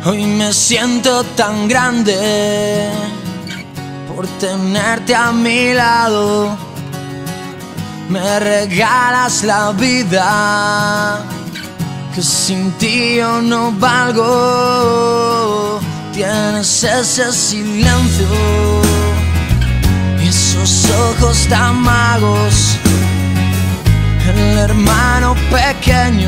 Hoy me siento tan grande por tenerte a mi lado. Me regalas la vida, que sin ti yo no valgo. Tienes ese silencio y esos ojos tan magos, el hermano pequeño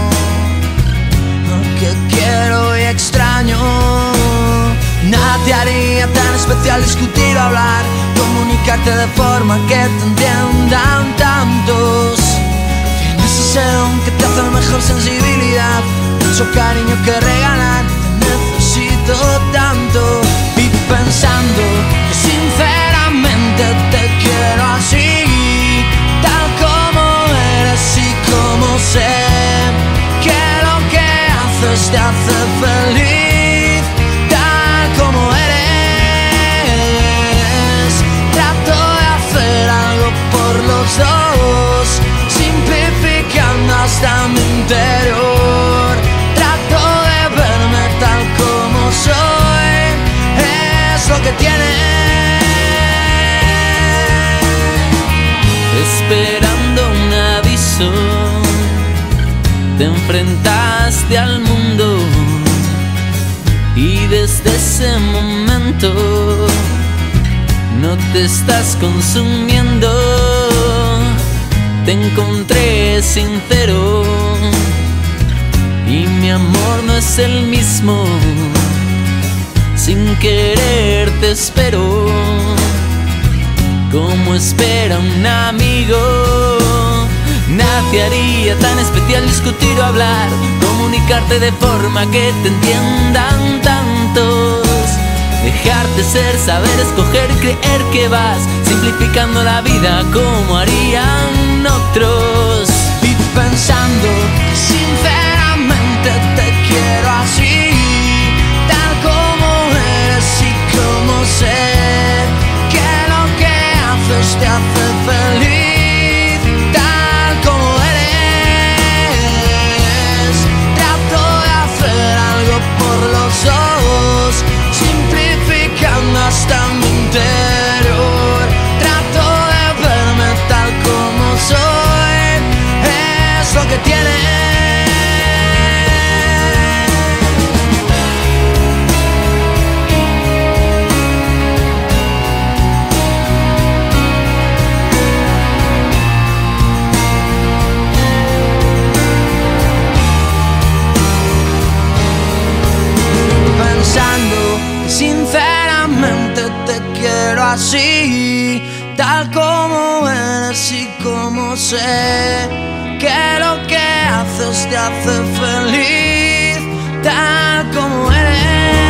que quiero y extraño. Nada te haría tan especial discutir o hablar, comunicarte de forma que te entiendan tantos. Tienes ese don que te hace mejor sensibilidad, mucho cariño que regalar, te necesito tanto. Y pensando que sinceramente te quiero así, tal como eres y como sé que lo que haces te hace feliz, tal como eres. Trato de hacer algo por los dos, simplificando hasta mi interior. Trato de verme tal como soy, es lo que tiene. Esperando un aviso, te enfrentaste al mundo y desde ese momento no te estás consumiendo. Te encontré sincero y mi amor no es el mismo. Sin querer te espero como espera un amigo. Nada te haría tan especial discutir o hablar, comunicarte de forma que te entiendan tantos. Dejarte ser, saber escoger, creer que vas simplificando la vida como harían otros. Y pensando que sinceramente te quiero así, tal como eres y como sé que lo que haces te hace feliz, tal como eres. Trato de hacer algo por los dos, simplificando hasta mi interior. Trato de verme tal como soy, es lo que tiene. Pensando que sinceramente te quiero así, tal como eres y como sé que lo que haces te hace feliz, tal como eres.